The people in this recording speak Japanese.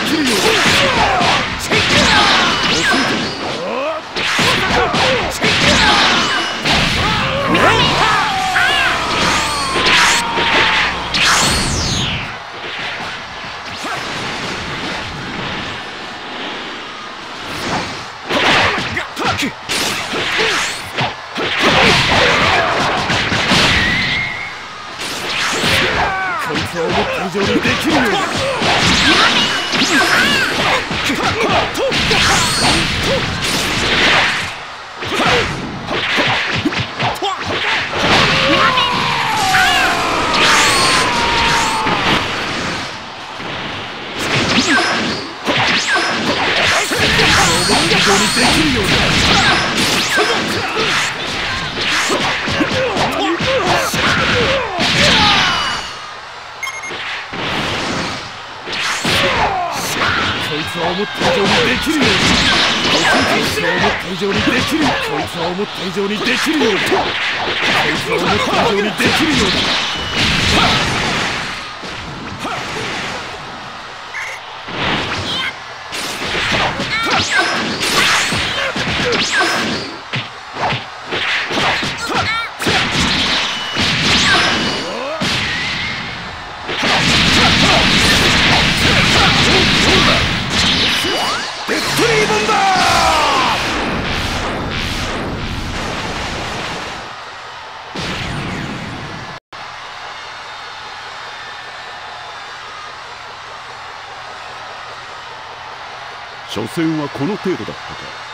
きるようだ。こいつは思った以上にできるようだ。こいつは思った以上にできるようだ。こいつは思った以上にできる。こいつは思った以上にできるようだ。こいつは思った以上にできるようだ。デッドリーボンバー。所詮はこの程度だったか。